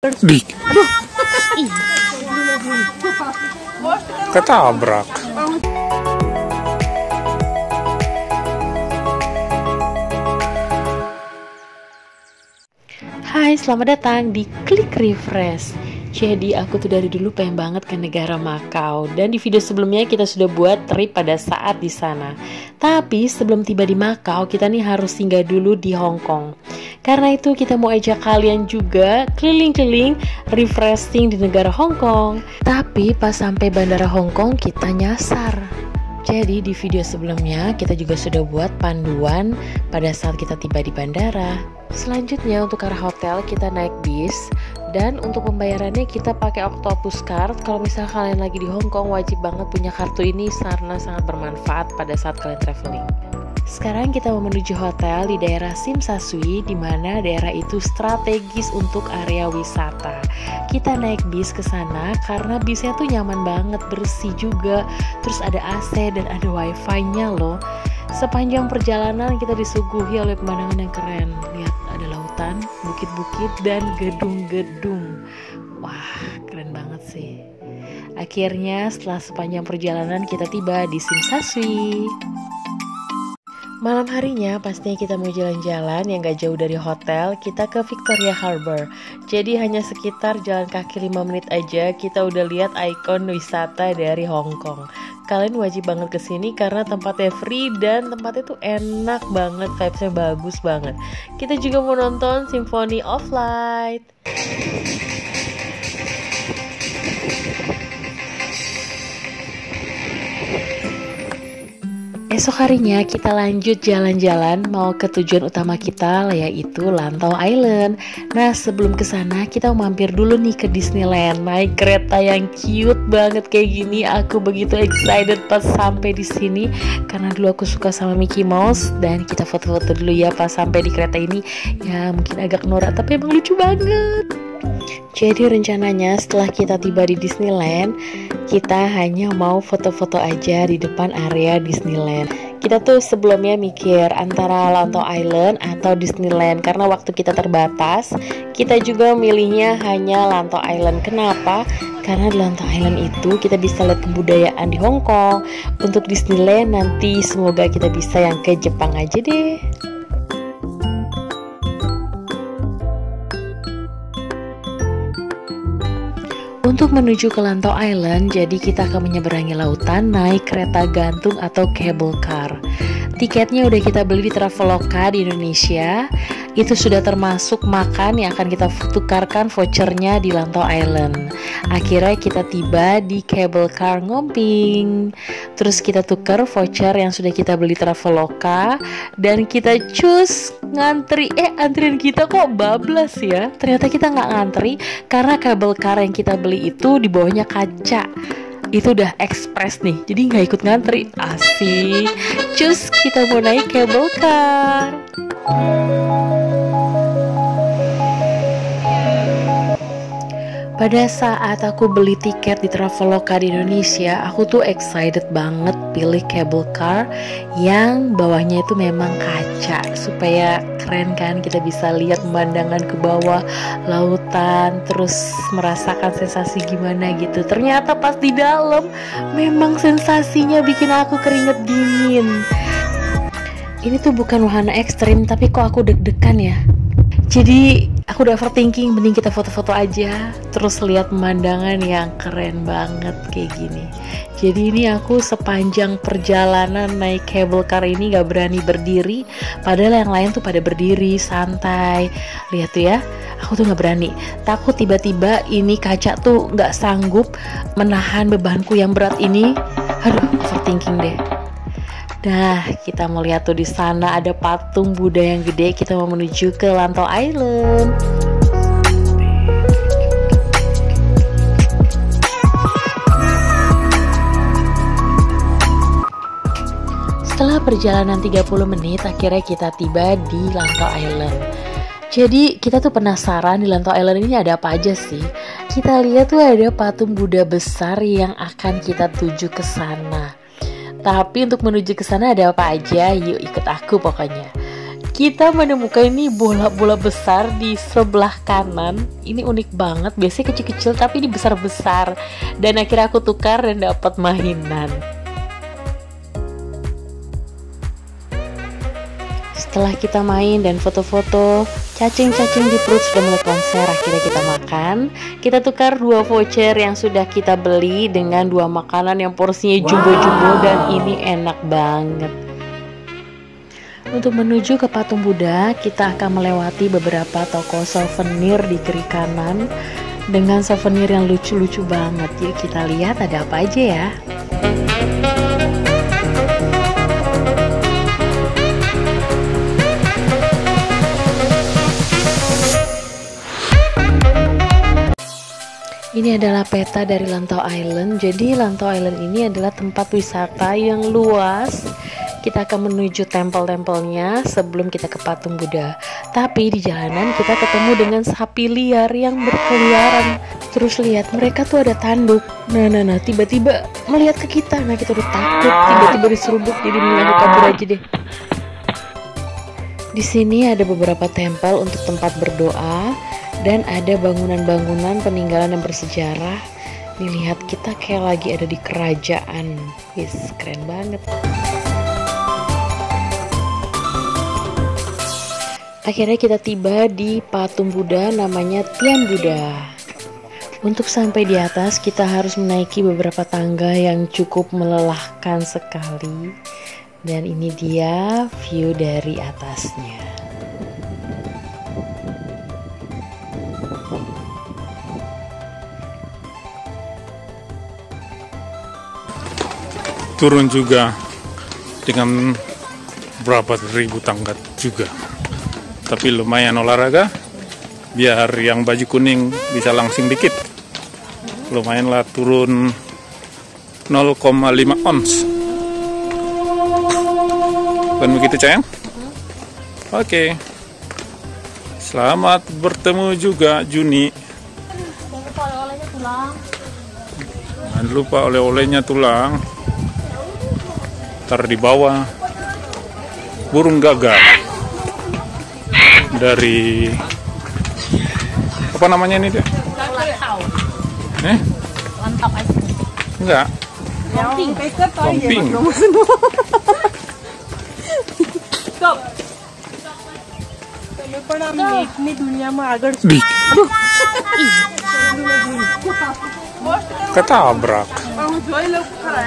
Dik. Ketabrak. Hai, selamat datang di Klik Refresh. Jadi aku tuh dari dulu pengen banget ke negara Makau, dan di video sebelumnya kita sudah buat trip pada saat di sana. Tapi sebelum tiba di Makau, kita nih harus singgah dulu di Hong Kong. Karena itu kita mau ajak kalian juga keliling-keliling refreshing di negara Hong Kong. Tapi pas sampai bandara Hong Kong kita nyasar. Jadi di video sebelumnya kita juga sudah buat panduan pada saat kita tiba di bandara. Selanjutnya untuk arah hotel kita naik bis, dan untuk pembayarannya kita pakai Octopus Card. Kalau misalnya kalian lagi di Hong Kong wajib banget punya kartu ini karena sangat bermanfaat pada saat kalian traveling. Sekarang kita mau menuju hotel di daerah Tsim Sha Tsui, di mana daerah itu strategis untuk area wisata. Kita naik bis ke sana karena bisnya tuh nyaman banget, bersih juga, terus ada AC dan ada wifi-nya loh. Sepanjang perjalanan kita disuguhi oleh pemandangan yang keren. Lihat, ada lautan, bukit-bukit, dan gedung-gedung. Wah, keren banget sih. Akhirnya setelah sepanjang perjalanan kita tiba di Tsim Sha Tsui. Malam harinya pastinya kita mau jalan-jalan yang gak jauh dari hotel, kita ke Victoria Harbour. Jadi hanya sekitar jalan kaki 5 menit aja kita udah lihat ikon wisata dari Hong Kong. Kalian wajib banget kesini karena tempatnya free dan tempatnya tuh enak banget, vibesnya bagus banget. Kita juga mau nonton Symphony of Light. Esok harinya kita lanjut jalan-jalan mau ke tujuan utama kita, yaitu Lantau Island. Nah, sebelum ke sana kita mampir dulu nih ke Disneyland. Naik kereta yang cute banget kayak gini. Aku begitu excited pas sampai di sini karena dulu aku suka sama Mickey Mouse, dan kita foto-foto dulu ya pas sampai di kereta ini. Ya, mungkin agak norak tapi emang lucu banget. Jadi rencananya setelah kita tiba di Disneyland, kita hanya mau foto-foto aja di depan area Disneyland. Kita tuh sebelumnya mikir antara Lantau Island atau Disneyland karena waktu kita terbatas. Kita juga milihnya hanya Lantau Island. Kenapa? Karena di Lantau Island itu kita bisa lihat kebudayaan di Hong Kong. Untuk Disneyland nanti semoga kita bisa yang ke Jepang aja deh. Untuk menuju ke Lantau Island, jadi kita akan menyeberangi lautan naik kereta gantung atau cable car. Tiketnya udah kita beli di Traveloka di Indonesia. Itu sudah termasuk makan yang akan kita tukarkan vouchernya di Lantau Island. Akhirnya kita tiba di cable car Ngomping. Terus kita tukar voucher yang sudah kita beli Traveloka, dan kita cus ngantri. Antrian kita kok bablas ya. Ternyata kita nggak ngantri karena cable car yang kita beli itu di bawahnya kaca. Itu udah ekspres nih, jadi nggak ikut ngantri. Asik. Cus, kita mau naik cable car. Pada saat aku beli tiket di Traveloka di Indonesia, aku tuh excited banget pilih cable car yang bawahnya itu memang kaca, supaya keren kan, kita bisa lihat pemandangan ke bawah, lautan, terus merasakan sensasi gimana gitu. Ternyata pas di dalam memang sensasinya bikin aku keringet dingin. Ini tuh bukan wahana ekstrim, tapi kok aku deg-degan ya. Jadi aku udah overthinking, mending kita foto-foto aja, terus lihat pemandangan yang keren banget kayak gini. Jadi ini aku sepanjang perjalanan naik cable car ini gak berani berdiri, padahal yang lain tuh pada berdiri santai. Lihat tuh ya, aku tuh gak berani, takut tiba-tiba ini kaca tuh gak sanggup menahan bebanku yang berat ini. Aduh, overthinking deh. Nah, kita mau lihat tuh di sana ada patung Buddha yang gede. Kita mau menuju ke Lantau Island. Setelah perjalanan 30 menit, akhirnya kita tiba di Lantau Island. Jadi kita tuh penasaran di Lantau Island ini ada apa aja sih. Kita lihat tuh ada patung Buddha besar yang akan kita tuju ke sana. Tapi untuk menuju ke sana ada apa aja? Yuk ikut aku pokoknya. kita menemukan ini bola-bola besar di sebelah kanan. Ini unik banget, biasanya kecil-kecil tapi ini besar-besar. Dan akhirnya aku tukar dan dapat mainan. Setelah kita main dan foto-foto, cacing-cacing di perut sudah mulai konser. Akhirnya kita makan. Kita tukar 2 voucher yang sudah kita beli dengan 2 makanan yang porsinya jumbo-jumbo dan ini enak banget. Untuk menuju ke patung Buddha, kita akan melewati beberapa toko souvenir di kiri kanan dengan souvenir yang lucu-lucu banget. Yuk kita lihat ada apa aja ya. Ini adalah peta dari Lantau Island. Jadi Lantau Island ini adalah tempat wisata yang luas. Kita akan menuju tempel-tempelnya sebelum kita ke patung Buddha. Tapi di jalanan kita ketemu dengan sapi liar yang berkeliaran. Terus lihat mereka tuh ada tanduk. Nah, tiba-tiba melihat ke kita. Nah, kita udah takut, tiba-tiba diseruduk, jadi mending kabur aja deh. Di sini ada beberapa tempel untuk tempat berdoa dan ada bangunan-bangunan peninggalan yang bersejarah. Nih lihat, kita kayak lagi ada di kerajaan. Wis, keren banget. Akhirnya kita tiba di patung Buddha namanya Tian Buddha. Untuk sampai di atas kita harus menaiki beberapa tangga yang cukup melelahkan sekali. Dan ini dia view dari atasnya. Turun juga dengan berapa ribu tangga juga. Tapi lumayan olahraga, biar yang baju kuning bisa langsing dikit. Lumayan lah turun 0,5 ons. Bukan begitu sayang? Oke. Selamat bertemu juga Juni. Jangan lupa oleh-olehnya tulang. Ntar di bawah burung gagak. Dari apa namanya ini dia? Lantau aja. Enggak. Camping. Stop. તમે પણ આમ મેકની દુનિયામાં આગળ Ketabrak. હું જોઈ લઉં ખરા.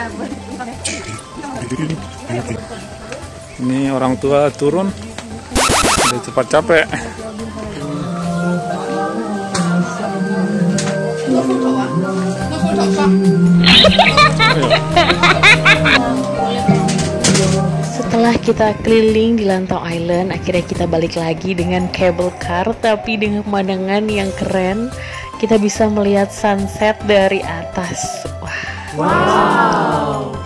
Ini orang tua turun. Udah cepat capek. Setelah kita keliling di Lantau Island, akhirnya kita balik lagi dengan cable car, tapi dengan pemandangan yang keren. Kita bisa melihat sunset dari atas. Wow.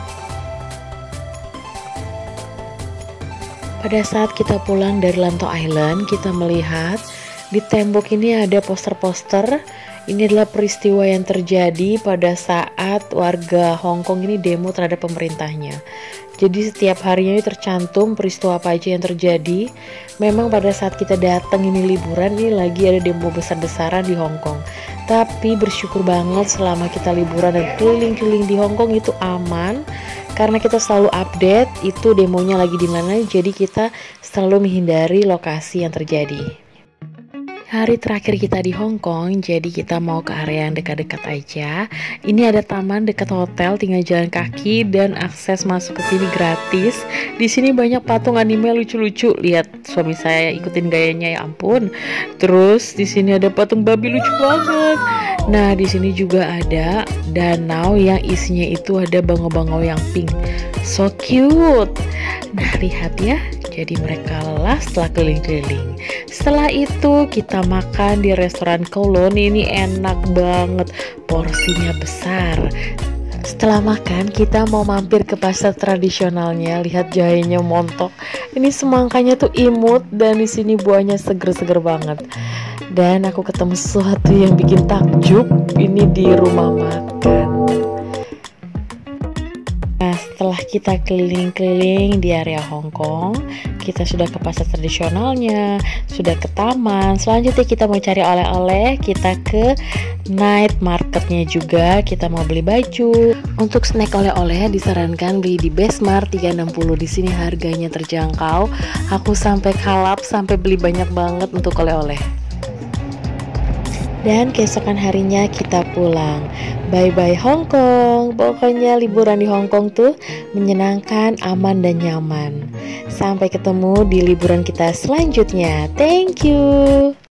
Pada saat kita pulang dari Lantau Island, kita melihat di tembok ini ada poster-poster. Ini adalah peristiwa yang terjadi pada saat warga Hong Kong ini demo terhadap pemerintahnya. Jadi setiap harinya tercantum peristiwa apa aja yang terjadi. Memang pada saat kita datang ini liburan, ini lagi ada demo besar-besaran di Hong Kong. Tapi bersyukur banget selama kita liburan dan keliling-keliling di Hong Kong itu aman. Karena kita selalu update itu demonya lagi di mana, jadi kita selalu menghindari lokasi yang terjadi. Hari terakhir kita di Hong Kong, jadi kita mau ke area yang dekat-dekat aja. Ini ada taman dekat hotel, tinggal jalan kaki dan akses masuk ke sini gratis. Di sini banyak patung anime lucu-lucu. Lihat suami saya ikutin gayanya, ya ampun. Terus di sini ada patung babi lucu banget. Nah, di sini juga ada danau yang isinya itu ada bangau-bangau yang pink. So cute. Nah, lihat ya. Jadi mereka lelah setelah keliling-keliling. Setelah itu kita makan di restoran Kowloon. Ini enak banget, porsinya besar. Setelah makan kita mau mampir ke pasar tradisionalnya. Lihat jahenya montok. Ini semangkanya tuh imut dan di sini buahnya seger-seger banget. Dan aku ketemu sesuatu yang bikin takjub. Ini di rumah makan. Nah, setelah Kita keliling-keliling di area Hong Kong. Kita sudah ke pasar tradisionalnya, sudah ke taman. Selanjutnya kita mau cari oleh-oleh, kita ke night marketnya juga. Kita mau beli baju. Untuk snack oleh-oleh disarankan beli di Bestmart 360. Di sini harganya terjangkau. Aku sampai kalap, sampai beli banyak banget untuk oleh-oleh. Dan keesokan harinya kita pulang. Bye-bye Hong Kong. Pokoknya liburan di Hong Kong tuh menyenangkan, aman dan nyaman. Sampai ketemu di liburan kita selanjutnya. Thank you.